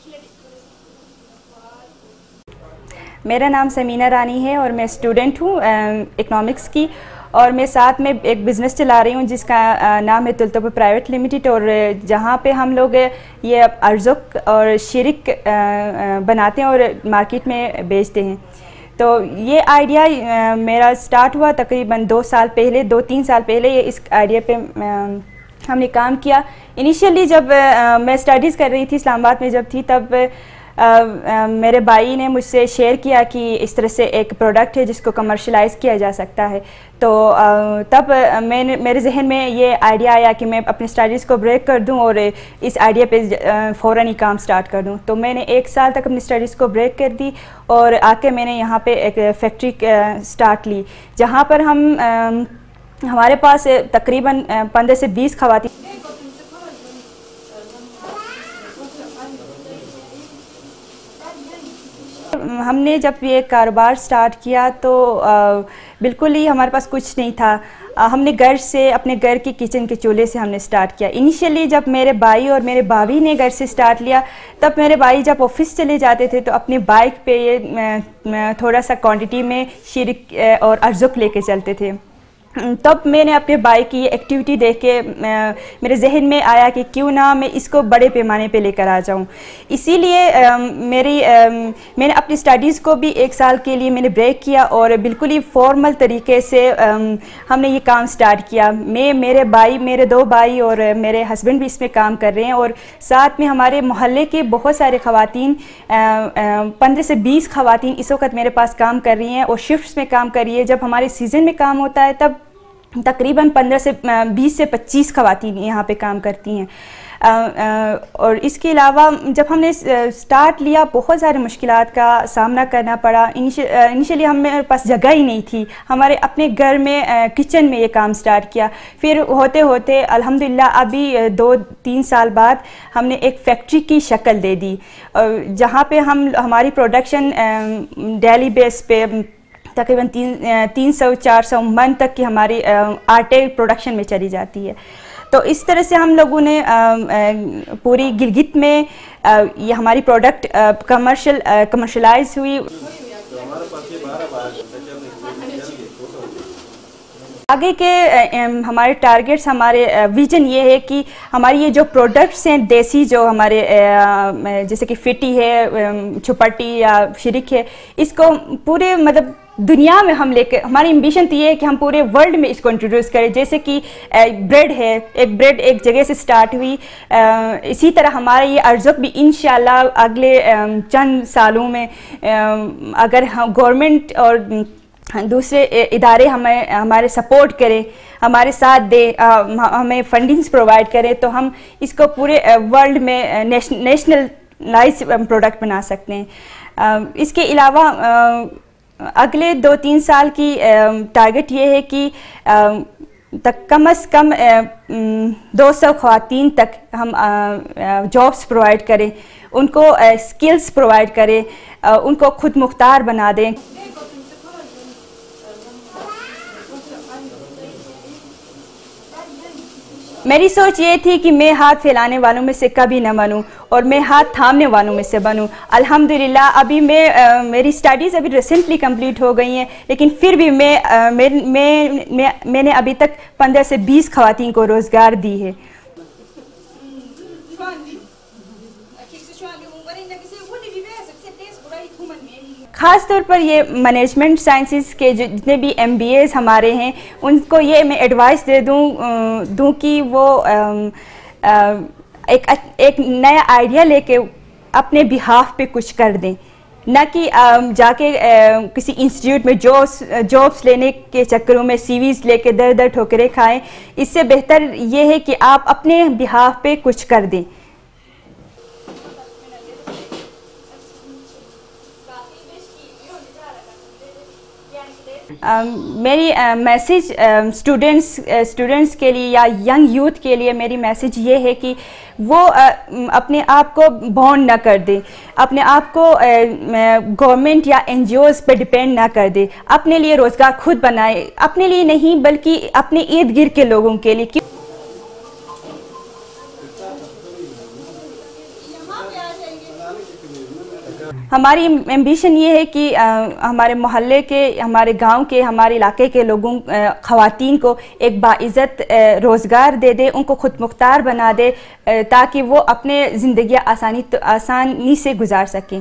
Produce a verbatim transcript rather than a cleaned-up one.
मेरा नाम समीना रानी है और मैं स्टूडेंट हूँ इकोनॉमिक्स की, और मैं साथ में एक बिज़नेस चला रही हूँ जिसका नाम है तुलतोप प्राइवेट लिमिटेड, और जहाँ पे हम लोग ये अर्जुक और शिरिक बनाते हैं और मार्केट में बेचते हैं। तो ये आइडिया मेरा स्टार्ट हुआ तकरीबन दो साल पहले, दो तीन साल पहले ये इस आइडिया पे हमने काम किया। इनिशियली जब मैं स्टडीज़ कर रही थी इस्लामाबाद में जब थी, तब Uh, uh, मेरे भाई ने मुझसे शेयर किया कि इस तरह से एक प्रोडक्ट है जिसको कमर्शलाइज़ किया जा सकता है। तो uh, तब uh, मैंने मेरे जहन में ये आइडिया आया कि मैं अपने स्टडीज़ को ब्रेक कर दूं और इस आइडिया पे uh, फ़ौरन ही काम स्टार्ट कर दूं। तो मैंने एक साल तक अपनी स्टडीज़ को ब्रेक कर दी और आके मैंने यहाँ पे एक फैक्ट्री uh, स्टार्ट ली, जहाँ पर हम uh, हमारे पास तकरीबन पंद्रह से बीस खवातीन हमने जब ये कारोबार स्टार्ट किया तो आ, बिल्कुल ही हमारे पास कुछ नहीं था। आ, हमने घर से, अपने घर की किचन के चूल्हे से हमने स्टार्ट किया। इनिशियली जब मेरे भाई और मेरे भाभी ने घर से स्टार्ट लिया, तब मेरे भाई जब ऑफिस चले जाते थे तो अपनी बाइक पे ये थोड़ा सा क्वांटिटी में शिरक और अर्जुक लेके चलते थे। तब मैंने अपने भाई की ये एक्टिविटी देख के मेरे जहन में आया कि क्यों ना मैं इसको बड़े पैमाने पे लेकर आ जाऊं। इसीलिए मेरी आ, मैंने अपनी स्टडीज़ को भी एक साल के लिए मैंने ब्रेक किया और बिल्कुल ही फॉर्मल तरीके से आ, हमने ये काम स्टार्ट किया। मैं, मेरे भाई, मेरे दो भाई और मेरे हस्बैंड भी इसमें काम कर रहे हैं, और साथ में हमारे मोहल्ले के बहुत सारे ख़वातीन, पंद्रह से बीस ख़वातीन इस वक्त मेरे पास काम कर रही हैं और शिफ्ट्स में काम कर रही है। जब हमारे सीज़न में काम होता है तब तकरीबन पंद्रह से बीस से पच्चीस ख़वातीन यहाँ पे काम करती हैं। आ, आ, और इसके अलावा जब हमने स्टार्ट लिया बहुत सारे मुश्किलात का सामना करना पड़ा। इनिशियली हमारे पास जगह ही नहीं थी, हमारे अपने घर में आ, किचन में ये काम स्टार्ट किया। फिर होते होते अल्हम्दुलिल्लाह अभी दो तीन साल बाद हमने एक फैक्ट्री की शक्ल दे दी, जहाँ पे हम हमारी प्रोडक्शन डेली बेस पे तकरीबन तीन तीन सौ चार सौ मन तक की हमारी आटे प्रोडक्शन में चली जाती है। तो इस तरह से हम लोगों ने पूरी गिलगित में ये हमारी प्रोडक्ट कमर्शियल कमर्शलाइज हुई। आगे के हमारे टारगेट्स, हमारे विजन ये है कि हमारी ये जो प्रोडक्ट्स हैं देसी, जो हमारे जैसे कि फिटी है, छुपट्टी या शिरिक है, इसको पूरे मतलब दुनिया में हम लेके, हमारी एम्बिशन तो ये है कि हम पूरे वर्ल्ड में इसको इंट्रोड्यूस करें। जैसे कि ब्रेड है, एक ब्रेड एक जगह से स्टार्ट हुई, इसी तरह हमारा ये अर्जुक भी इंशाल्लाह अगले चंद सालों में अगर हम गवर्नमेंट और दूसरे इदारे हमें हमारे सपोर्ट करें, हमारे साथ दे, हमें फंडिंग्स प्रोवाइड करें, तो हम इसको पूरे वर्ल्ड में नेशनलाइज प्रोडक्ट बना सकते हैं। इसके अलावा अगले दो तीन साल की टारगेट ये है कि तक कम अज़ कम दो सौ ख़वातीन तक हम जॉब्स प्रोवाइड करें, उनको स्किल्स प्रोवाइड करें, उनको खुद मुख्तार बना दें। मेरी सोच ये थी कि मैं हाथ फैलाने वालों में से कभी न बनूं और मैं हाथ थामने वालों में से बनूं। अल्हम्दुलिल्लाह अभी मैं आ, मेरी स्टडीज़ अभी रिसेंटली कंप्लीट हो गई हैं, लेकिन फिर भी मैं, आ, मैं, मैं, मैं मैंने अभी तक पंद्रह से बीस ख़वातीन को रोज़गार दी है। ख़ास तौर पर ये मैनेजमेंट साइंसेस के जो जितने भी एम बी एज़ हमारे हैं, उनको ये मैं एडवाइस दे दूँ दूँ कि वो आ, आ, एक एक नया आइडिया लेके अपने बिहाफ पे कुछ कर दें, न कि जाके किसी इंस्टीट्यूट में जॉब्स जॉब्स लेने के चक्करों में सीवीज़ लेके दर दर ठोकरें खाएं। इससे बेहतर ये है कि आप अपने बिहाफ पे कुछ कर दें। Uh, मेरी मैसेज स्टूडेंट्स स्टूडेंट्स के लिए या यंग यूथ के लिए मेरी मैसेज ये है कि वो uh, अपने आप को बॉन्ड ना कर दे, अपने आप को गवर्नमेंट uh, या एन जी ओज़ पे डिपेंड ना कर दे, अपने लिए रोज़गार खुद बनाए, अपने लिए नहीं बल्कि अपने इर्द गिर्द के लोगों के लिए। हमारी एम्बिशन ये है कि आ, हमारे मोहल्ले के, हमारे गांव के, हमारे इलाके के लोगों, ख़वातीन को एक बाइज़्ज़त रोज़गार दे दे, उनको खुद मुख्तार बना दे, ताकि वो अपने ज़िंदगी आसानी तो आसानी से गुजार सकें।